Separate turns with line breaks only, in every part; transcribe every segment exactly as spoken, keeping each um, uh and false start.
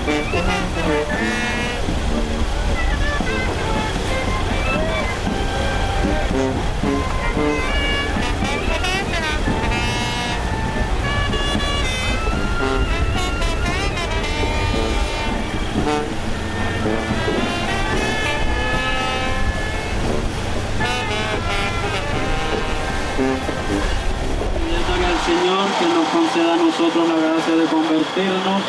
Señor, que nos conceda a nosotros la gracia de convertirnos.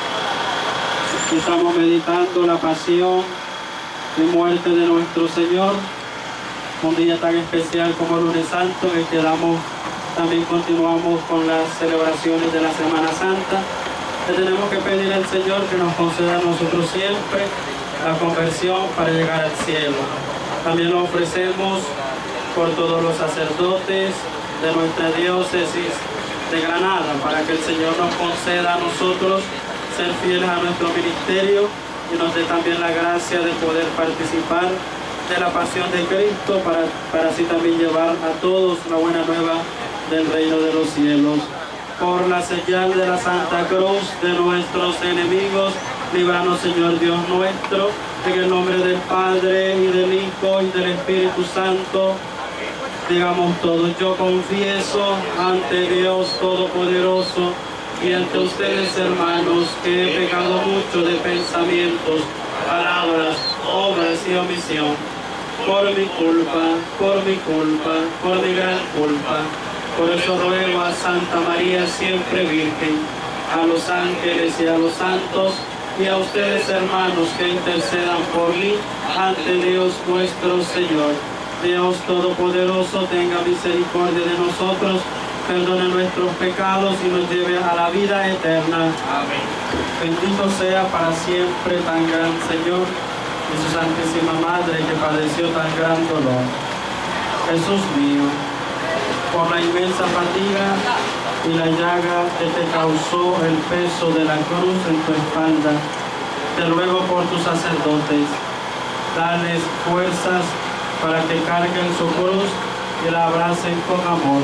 Estamos meditando la pasión y muerte de nuestro Señor, un día tan especial como el Lunes Santo, en el que damos, también continuamos con las celebraciones de la Semana Santa. Le tenemos que pedir al Señor que nos conceda a nosotros siempre la conversión para llegar al cielo. También lo ofrecemos por todos los sacerdotes de nuestra diócesis de Granada, para que el Señor nos conceda a nosotros ser fieles a nuestro ministerio y nos dé también la gracia de poder participar de la pasión de Cristo, para, para así también llevar a todos la buena nueva del reino de los cielos. Por la señal de la Santa Cruz de nuestros enemigos, líbranos, Señor Dios nuestro, en el nombre del Padre, y del Hijo, y del Espíritu Santo. Digamos todos: yo confieso ante Dios Todopoderoso y ante ustedes, hermanos, que he pecado mucho de pensamientos, palabras, obras y omisión, por mi culpa, por mi culpa, por mi gran culpa. Por eso ruego a Santa María siempre Virgen, a los ángeles y a los santos, y a ustedes, hermanos, que intercedan por mí ante Dios nuestro Señor. Dios Todopoderoso tenga misericordia de nosotros, perdone nuestros pecados y nos lleve a la vida eterna. Amén. Bendito sea para siempre tan gran Señor y su Santísima Madre, que padeció tan gran dolor. Jesús mío, por la inmensa fatiga y la llaga que te causó el peso de la cruz en tu espalda, te ruego por tus sacerdotes, dales fuerzas para que carguen su cruz y la abracen con amor.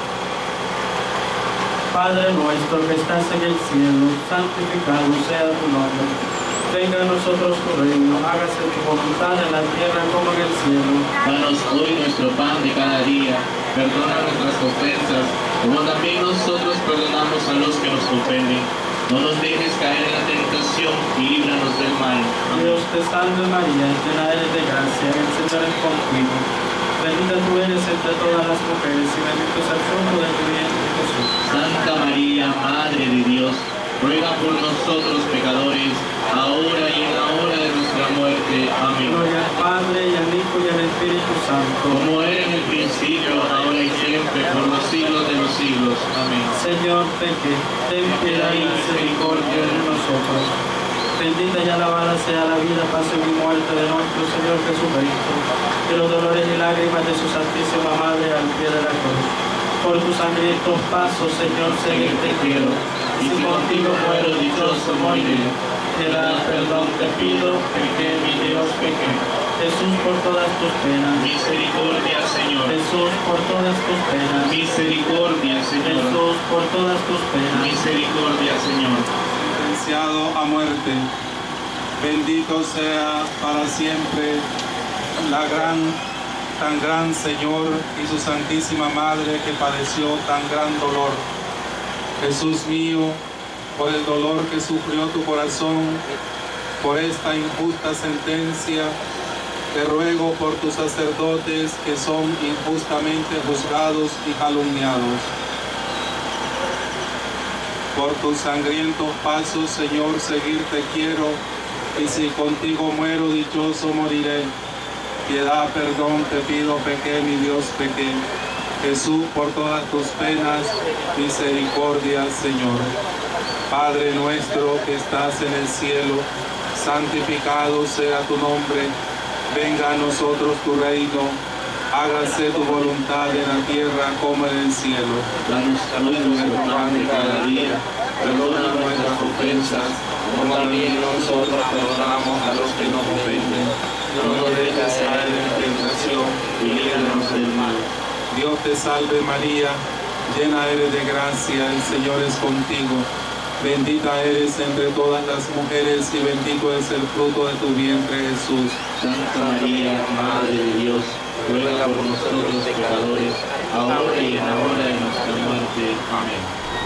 Padre nuestro que estás en el cielo, santificado sea tu nombre. Venga a nosotros tu reino, hágase tu voluntad en la tierra como en el cielo.
Danos hoy nuestro pan de cada día, perdona nuestras ofensas, como también nosotros perdonamos a los que nos ofenden. No nos dejes caer en la tentación y líbranos del mal.
Dios te salve María, llena eres de gracia, el Señor es contigo. Bendita tú eres entre todas las mujeres y bendito es el fruto de tu vientre, Jesús.
Santa María, Madre de Dios, ruega por nosotros pecadores, ahora y en la hora de nuestra muerte. Amén.
Gloria al Padre, y al Hijo, y al Espíritu Santo.
Como era en el principio, ahora y siempre, por los siglos de los siglos. Amén.
Señor, peque, ten piedad y misericordia de nosotros. Bendita y alabada sea la vida, pasión y muerte de nuestro Señor Jesucristo, y los dolores y lágrimas de su Santísima Madre al pie de la cruz. Por tus sangrientos pasos, Señor, seguir te quiero, y si contigo muero, dichoso moriré. Piedad, perdón te pido, pequé, mi Dios, pequé. Jesús, por todas tus penas.
Misericordia, Señor.
Jesús, por todas tus penas.
Misericordia, Señor.
Jesús, por todas tus penas.
Misericordia, Señor.
Sentenciado a muerte, bendito sea para siempre la gran, tan gran Señor y su Santísima Madre, que padeció tan gran dolor. Jesús mío, por el dolor que sufrió tu corazón, por esta injusta sentencia, te ruego por tus sacerdotes que son injustamente juzgados y calumniados. Por tus sangrientos pasos, Señor, seguirte quiero, y si contigo muero, dichoso moriré. Piedad, perdón te pido, pequé, mi Dios, pequé. Jesús, por todas tus penas, misericordia, Señor. Padre nuestro que estás en el cielo, santificado sea tu nombre. Venga a nosotros tu reino, hágase tu voluntad en la tierra como en el cielo.
Danos hoy nuestro pan de cada día, perdona nuestras ofensas, como también nosotros perdonamos a los que nos ofenden. No nos dejes caer en tentación y líbranos del mal.
Dios te salve María, llena eres de gracia, el Señor es contigo. Bendita eres entre todas las mujeres y bendito es el fruto de tu vientre, Jesús.
Santa María, Madre de Dios, ruega por nosotros pecadores, ahora y en la hora de nuestra muerte. Amén.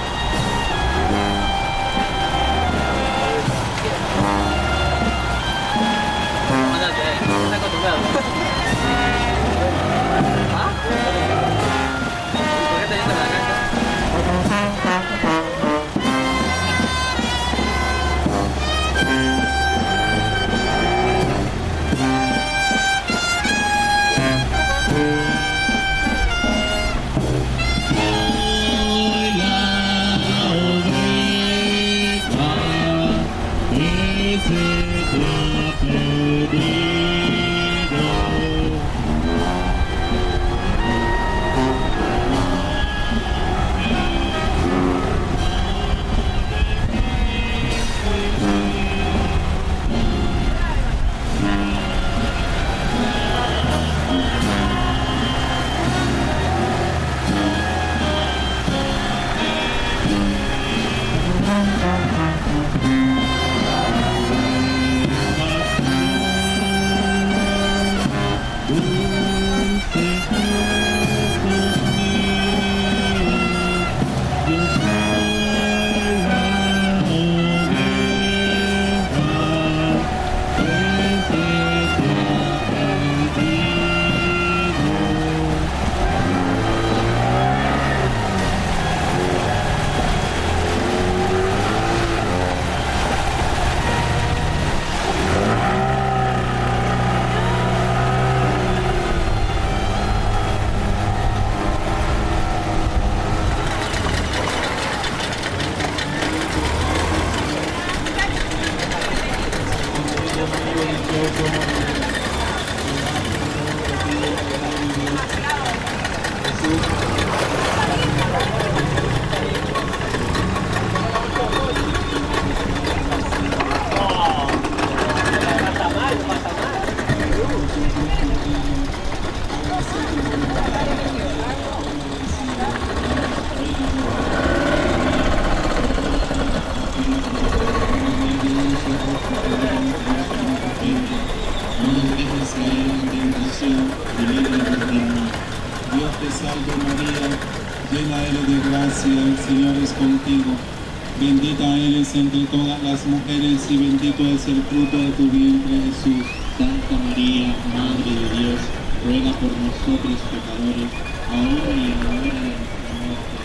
Entre todas las mujeres y bendito es el fruto de tu vientre, Jesús.
Santa María, Madre de Dios, ruega por nosotros pecadores, ahora y en la hora de nuestra muerte.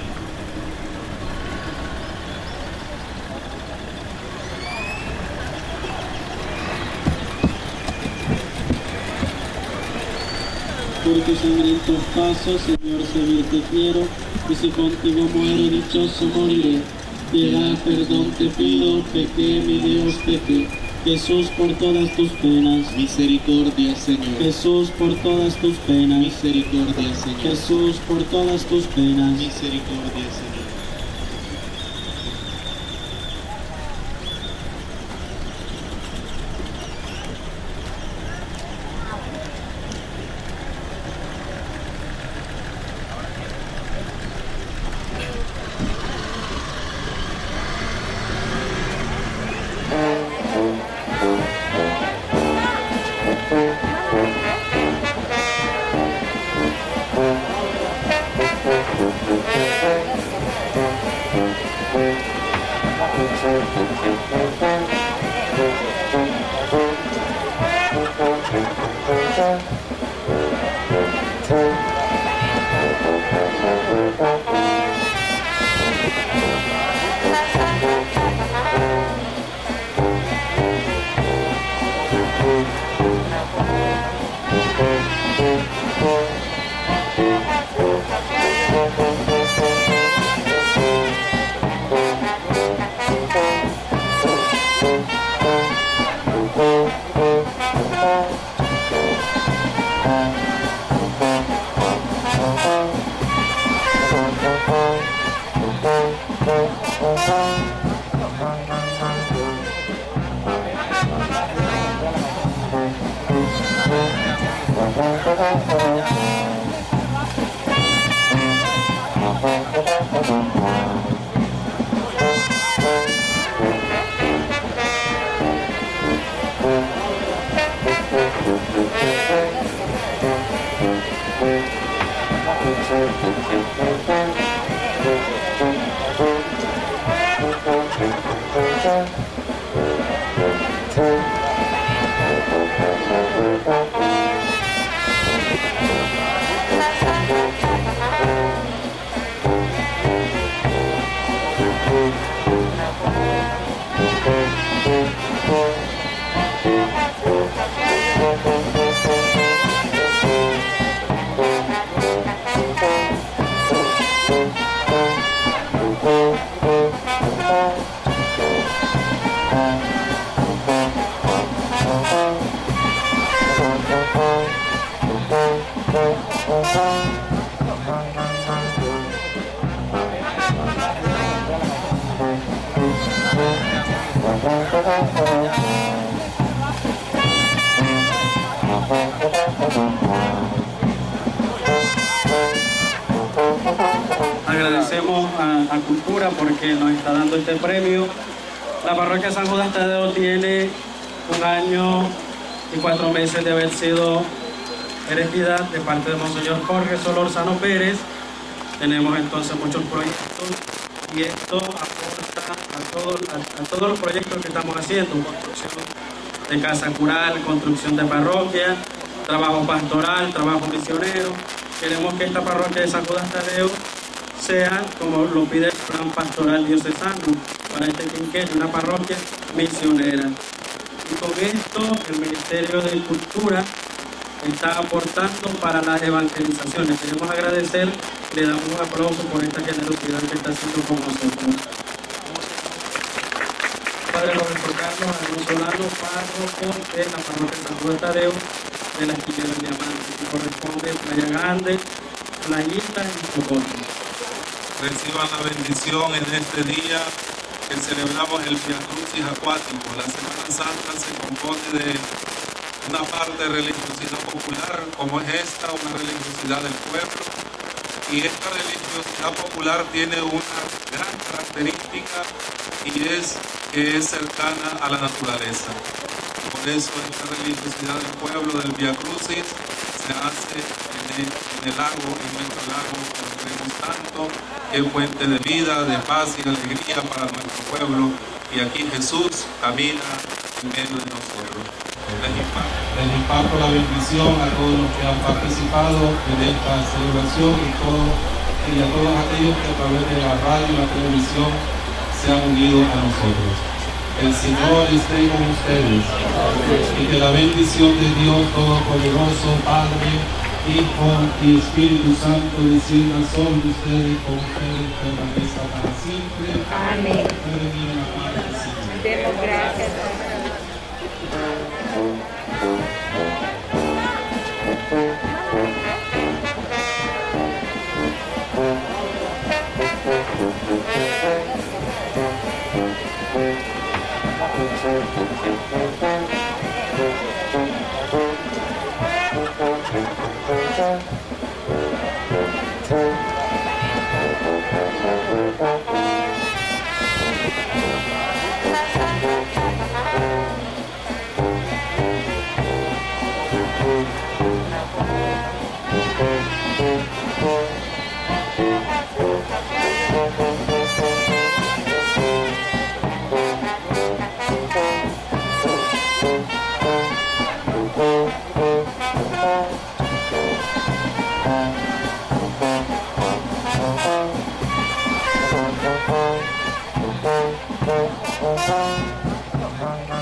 Por tus sangrientos pasos, Señor, seguirte quiero, y si contigo muero, dichoso moriré. Piedad, perdón te pido, pequé, mi Dios, pequé. Jesús, por todas tus penas.
Misericordia, Señor.
Jesús, por todas tus penas.
Misericordia, Señor.
Jesús, por todas tus penas.
Misericordia, Señor.
Agradecemos a, a Cultura porque nos está dando este premio. La parroquia San Judas Tadeo tiene un año y cuatro meses de haber sido elegida de parte de Monseñor Jorge Solórzano Pérez. Tenemos entonces muchos proyectos y esto aporta a, todo, a, a todos los proyectos que estamos haciendo: construcción de casa cural, construcción de parroquia, trabajo pastoral, trabajo misionero. Queremos que esta parroquia de San Judas Tadeo sea, como lo pide el plan pastoral diocesano para este quinquenio, una parroquia misionera. Y con esto el Ministerio de Cultura está aportando para las evangelizaciones. Queremos agradecer, le damos un aplauso por esta generosidad que está haciendo con nosotros. Padre Roberto Carlos Alonso, párroco de la parroquia San Judas Tadeo de la Esquina del Diamante, que corresponde a Playa Grande, Playita y Socorro.
Reciban la bendición en este día que celebramos el Via Crucis acuático. La Semana Santa se compone de una parte de religiosidad popular, como es esta, una religiosidad del pueblo. Y esta religiosidad popular tiene una gran característica y es que es cercana a la naturaleza. Por eso esta religiosidad del pueblo del Via Crucis se hace en el, en el lago, en nuestro lago, que lo queremos tanto, que es fuente de vida, de paz y alegría para nuestro pueblo. Y aquí Jesús camina en medio de nosotros. Les imparto, les imparto la bendición a todos los que han participado en esta celebración y, todo, y a todos aquellos que a través de la radio y la televisión se han unido a nosotros. El Señor esté con ustedes y que la bendición de Dios Todopoderoso, Padre, Hijo y Espíritu Santo descienda sobre ustedes, con ustedes permanezca para siempre.
Amén.
Pueden la paz del Señor.
Demos gracias. Thank you.